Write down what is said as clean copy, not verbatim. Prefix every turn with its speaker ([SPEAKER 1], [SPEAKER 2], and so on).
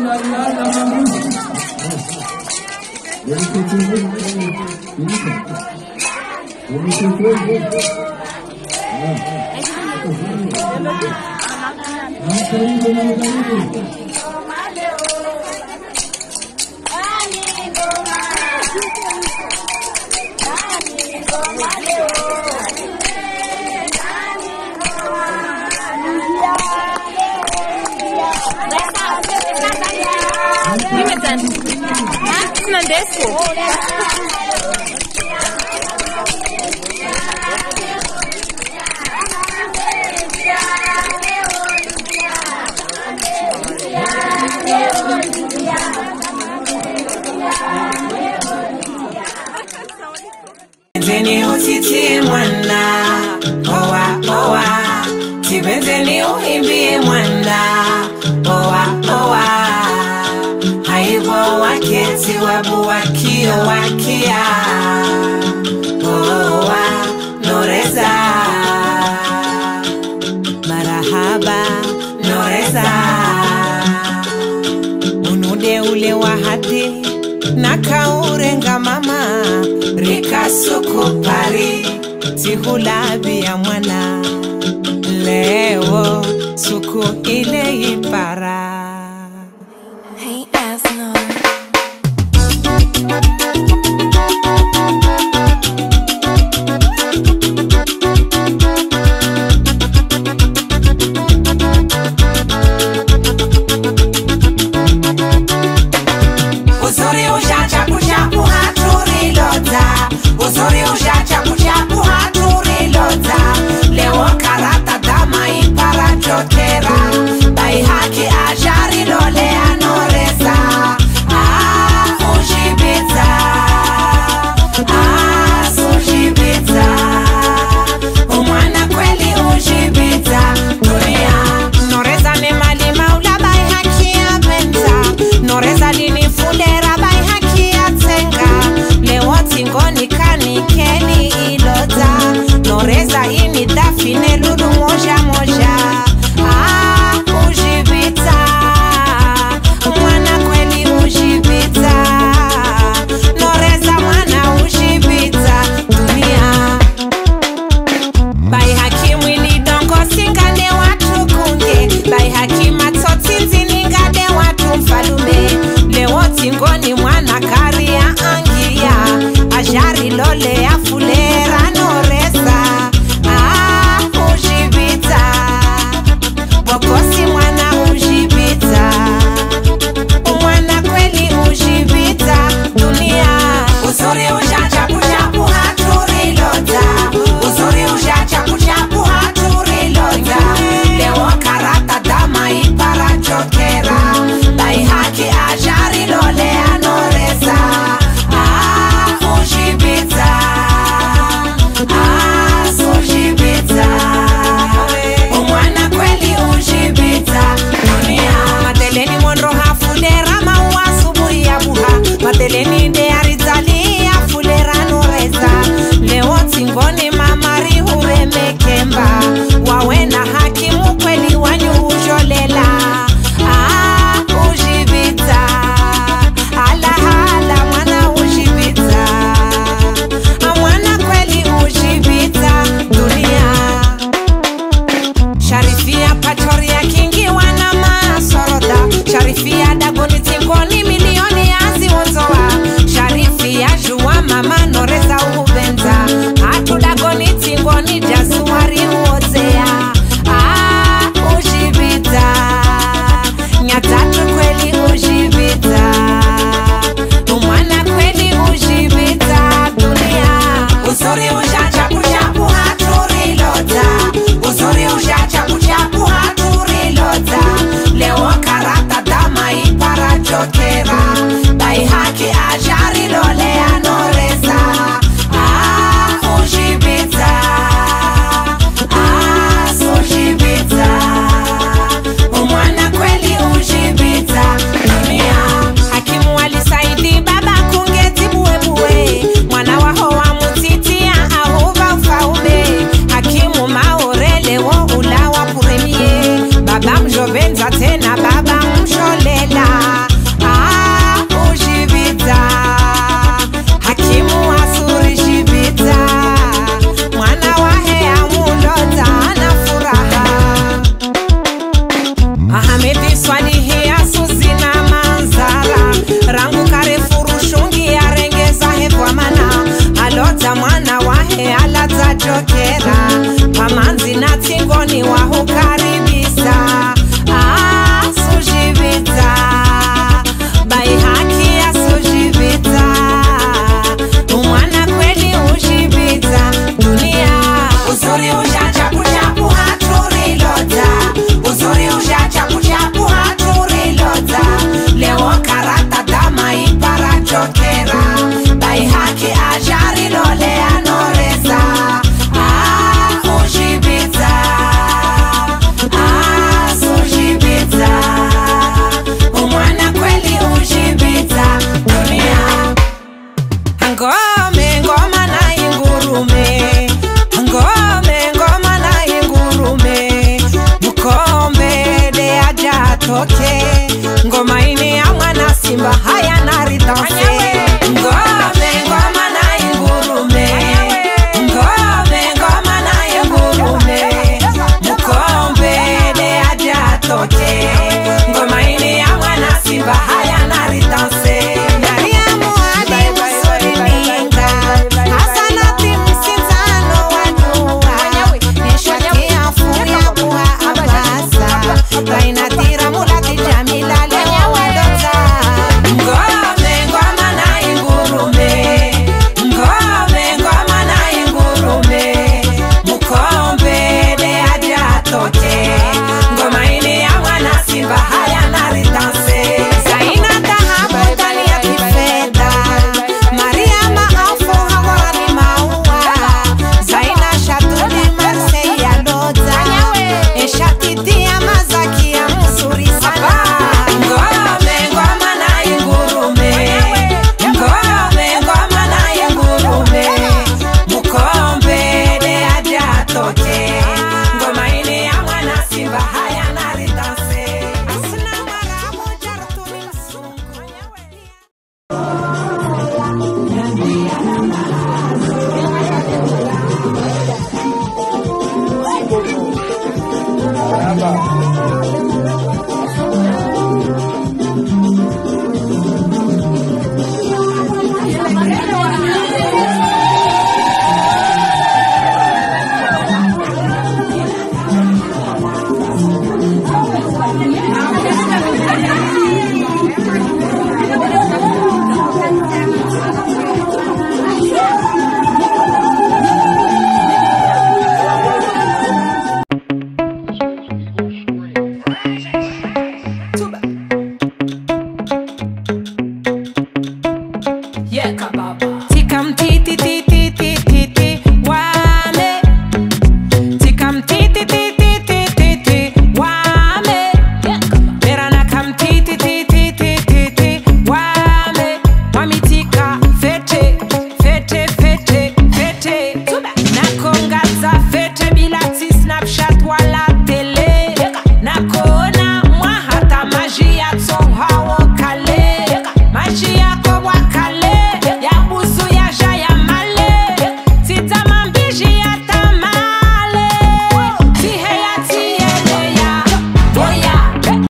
[SPEAKER 1] Tibenzeni utiti mwana, owa owa. Tibenzeni uimbie mwana, owa owa. Haibo waketi wabu wakio wakia, owa noreza. Marahaba noreza. Unude ule wahadi nakaurenga mama rika suku pari tihulabi ya mwana leo suku ile ipara.
[SPEAKER 2] Hey Asno
[SPEAKER 1] Uzuri ushacha kuchapu haturi lota. Uzuri ushacha kuchapu haturi lota. Leo karata dama ipara chokera. Bai haki ajari lole anoreza. Ujibita. Ujibita. Umwana kweli ujibita. Dunia noreza ne mali maula bai haki ya benza. Noreza lini fulera bai haki ya tenga. Leo tingoni kanikeni ilota. Noreza ini dafine lulu moja moja. Ujibita. Mwana kweli ujibita. Noreza mwana ujibita. Dunia bai haki mwili dongo singane watu kunge. Bai haki matoti ziningade watu mfalume. Leo tingoni mwana kari ya angia. Ajari lole ya fulera noreza. Ujibita. Bokosi mwana ujibita. Mwana kweli ujibita. Dunia uzuri ushacha kuchapu haturi lota. Uzuri ushacha kuchapu haturi lota. Leo karata dama ipara chokera. Bai haki ajari lole anoreza. Ujibita. Ujibita. Mwana kweli ujibita. Dunia mateleni monro hafulera maua subuhi ya buha. Mateleni ndearizali ya fulera noreza. Leo tingoni mamari hureme kemba. Wawe na haki mukweli wanyu ujolela. Ujibita. Hala hala mwana ujibita. Mwana kweli ujibita. Dunia Sharifia Patoria kingi wana masoroda. Sharifia dagoni tingoni milioni yazi onzoa. Sharifia juwa mama noreza ubenza. Hatu dagoni tingoni jasuwari uozea. Ujibita. Nyatatu kweli ujibita. Mwana kweli ujibita. Dunia uzuri ushacha kuchapu haturi lota. Uzuri ushacha kuchapu haturi lota. Leo karata dama mwana msholela ujibita hakimu asuri jibita mwana wahe amulota na furaha Ahmedi swalihi asuzina manzara rangu kare furushungi arengeza hevwa mana alota mwana wahe alata jokera pamanzi na tingoni wahukaribisa